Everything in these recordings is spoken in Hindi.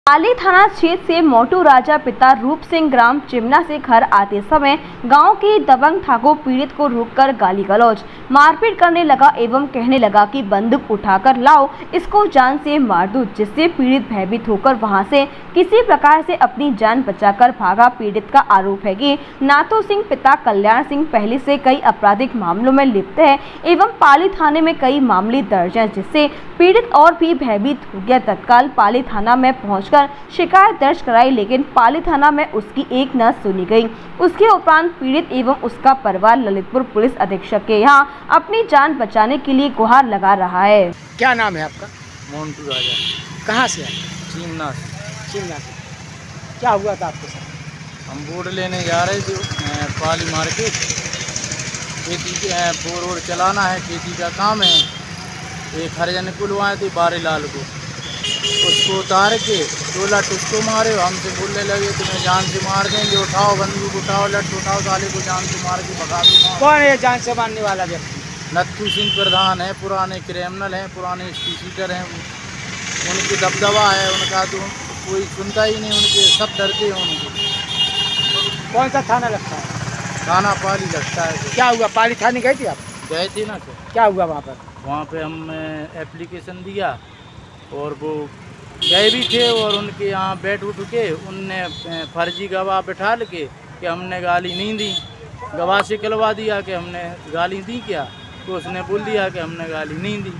पाली थाना क्षेत्र से मोटू राजा पिता रूप सिंह ग्राम चिमना से घर आते समय गांव की दबंग ठाकुर पीड़ित को रोककर गाली गलौज मारपीट करने लगा एवं कहने लगा कि बंदूक उठाकर लाओ, इसको जान से मार दूं, जिससे पीड़ित भयभीत होकर वहां से किसी प्रकार से अपनी जान बचाकर भागा। पीड़ित का आरोप है कि नाथू सिंह पिता कल्याण सिंह पहले से कई आपराधिक मामलों में लिप्त है एवं पाली थाने में कई मामले दर्ज हैं, जिससे पीड़ित और भी भयभीत हो गया। तत्काल पाली थाना में पहुंचकर शिकायत दर्ज कराई, लेकिन पाली थाना में उसकी एक न सुनी गई। उसके उपरांत पीड़ित एवं उसका परिवार ललितपुर पुलिस अधीक्षक के यहाँ अपनी जान बचाने के लिए गुहार लगा रहा है। क्या नाम है आपका? मोन्टू राजा। कहाँ से? चिमना चिमना से। क्या हुआ था आपके साथ? हम बोर्ड लेने जा रहे थे पाली मार्केट। खेती बोर वोर चलाना है, खेती का काम है। एक हरिजन को लुआए थे बारे लाल को, उसको उतार के 2 लठ उसको मारे। हमसे बोलने लगे तुम्हें जान से मार देंगे, उठाओ बंदूक, उठाओ लठ उठाओ, साले को जान से मार के भगा दो। कौन है जान से मारने वाला व्यक्ति? नत्थू सिंह प्रधान है, पुराने क्रिमिनल हैं, पुराने स्टीसीटर हैं, उनकी दबदबा है उनका, तो कोई सुनता ही नहीं उनके, सब डरते हैं उनको। कौन सा थाना लगता है? थाना पाली लगता है। क्या हुआ? पाली थाने गए थे आप? गए थे ना सर। क्या हुआ वहाँ पर? वहाँ पे हम एप्लीकेशन दिया और वो गए भी थे और उनके यहाँ बैठ उठ के उनने फर्जी गवाह बैठा के कि हमने गाली नहीं दी, गवाह से कहलवा दिया कि हमने गाली दी क्या, तो उसने बोल दिया कि हमने गाली नहीं दी।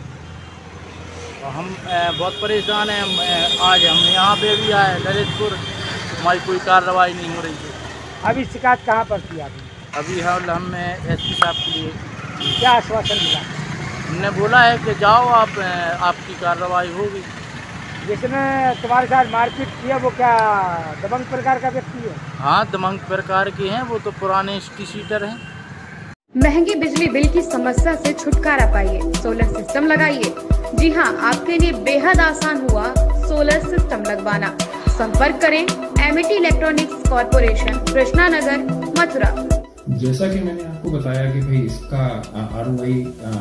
और हम बहुत परेशान हैं। आज हम यहाँ पे भी आए ललितपुर, हमारी कोई कार्रवाई नहीं हो रही है। अभी शिकायत कहाँ पर की आपने? अभी हमने एसपी साहब के लिए क्या आश्वासन मिला? हमने बोला है कि जाओ आप, आपकी कार्रवाई होगी। जिसने तुम्हारे साथ मारपीट किया वो क्या दबंग प्रकार का व्यक्ति है? हाँ, दबंग प्रकार के हैं, वो तो पुराने स्टीसीटर हैं। महंगी बिजली बिल की समस्या से छुटकारा पाइए, सोलर सिस्टम लगाइए। जी हाँ, आपके लिए बेहद आसान हुआ सोलर सिस्टम लगवाना। संपर्क करें MET electronics corporation, Krishna Nagar, Mathura. जैसा कि मैंने आपको बताया कि भाई इसका ROI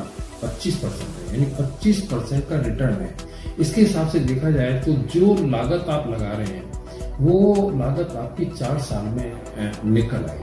25% है, यानी 25% का रिटर्न है। इसके हिसाब से देखा जाए तो जो लागत आप लगा रहे हैं वो लागत आपकी 4 साल में निकल आए।